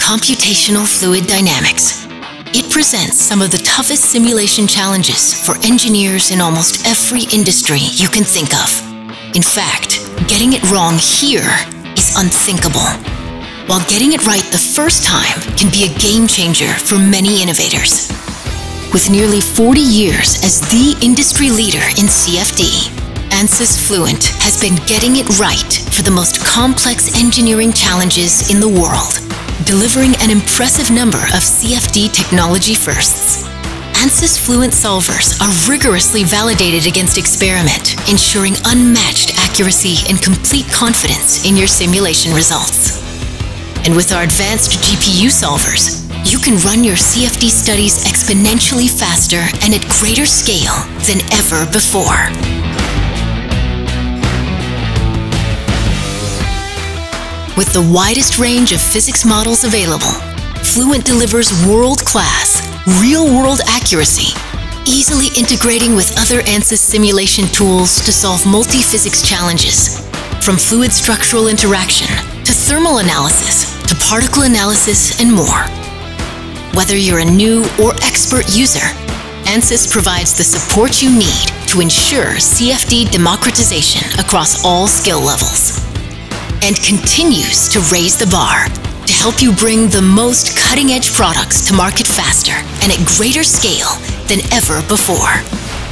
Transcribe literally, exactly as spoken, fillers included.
Computational Fluid Dynamics. It presents some of the toughest simulation challenges for engineers in almost every industry you can think of. In fact, getting it wrong here is unthinkable, while getting it right the first time can be a game changer for many innovators. With nearly forty years as the industry leader in C F D, Ansys Fluent has been getting it right for the most complex engineering challenges in the world, delivering an impressive number of C F D technology firsts. Ansys Fluent solvers are rigorously validated against experiment, ensuring unmatched accuracy and complete confidence in your simulation results. And with our advanced G P U solvers, you can run your C F D studies exponentially faster and at greater scale than ever before. With the widest range of physics models available, Fluent delivers world-class, real-world accuracy, easily integrating with other Ansys simulation tools to solve multi-physics challenges, from fluid structural interaction to thermal analysis to particle analysis and more. Whether you're a new or expert user, Ansys provides the support you need to ensure C F D democratization across all skill levels, and continues to raise the bar to help you bring the most cutting-edge products to market faster and at greater scale than ever before.